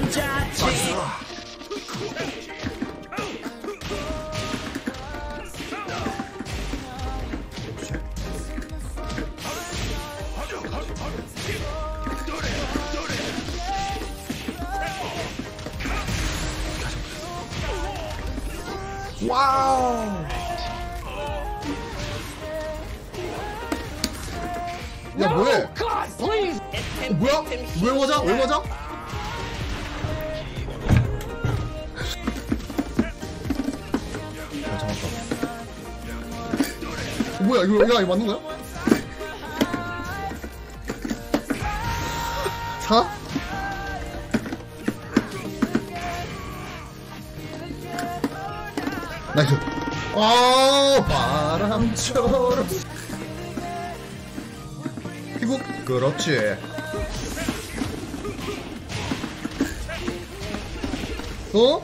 나이스. 와우. 야 뭐해? 뭐야? 왜 맞아? 왜 맞아? 야 잡았다. 뭐야 이거? 야 이거 맞는 거야? 사? 나이스. 바람처럼 피국. 그렇지. 어?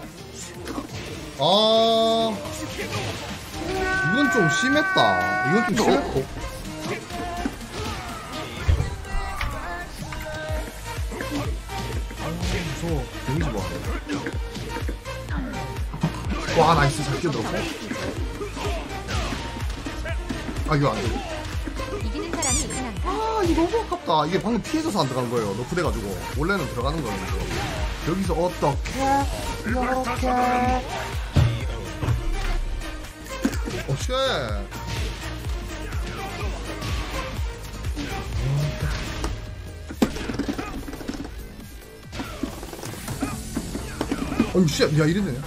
이건 좀 심했다. 이건 좀 심했고. 무서워. 데미지 봐. 와 나이스. 잘 끼어들었고. 이거 안돼. 이기는 사람이 이상한가? 이거 너무 아깝다. 이게 방금 피해져서 안 들어간 거예요. 너프돼가지고. 원래는 들어가는 거였는데 여기서 어떻게 이렇게 쉣. 어이 쉣. 야 이랬네.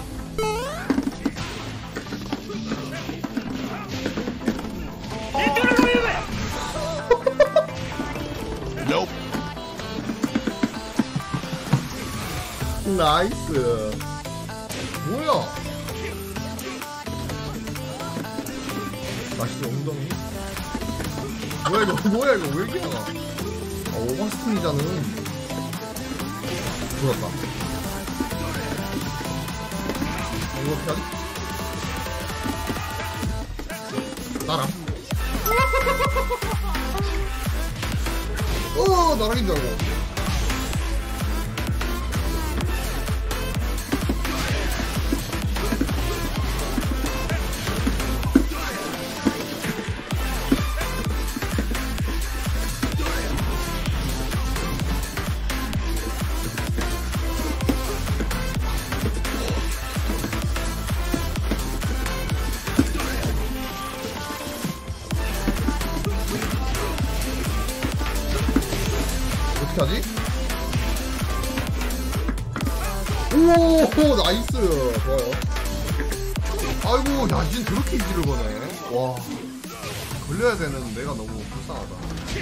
나이스. 뭐야? 나이스 엉덩이. 뭐야 이거? 뭐야 이거? 왜 이렇게 나가? 오버스팅이잖아. 죽었다. 이거 어떻게 하지? 나랑. 나랑인 줄 알고. 어떻게 하지? 오 나이스. 좋아요. 아이고 야 이젠 저렇게 이지를 거네. 와 걸려야 되는 내가 너무 불쌍하다.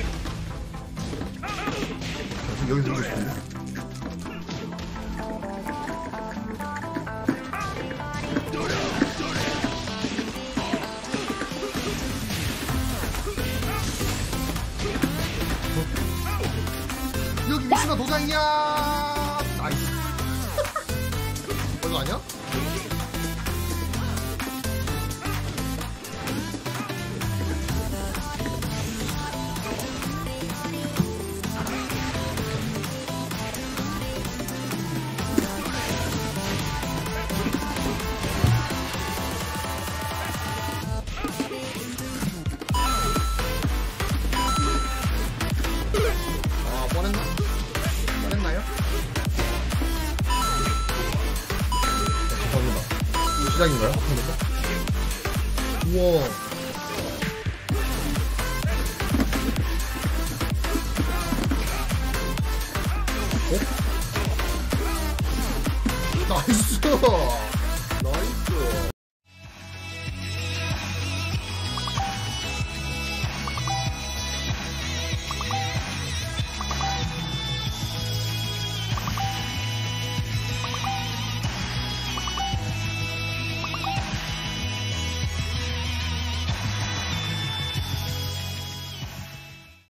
여기서 이기고 싶은데. 여기 미스가 도장이야. 나이스. 이거 아니야? 뻔했나? 뻔했나요? 감사합니다. 시작인가요? 우와. 어? 나이스.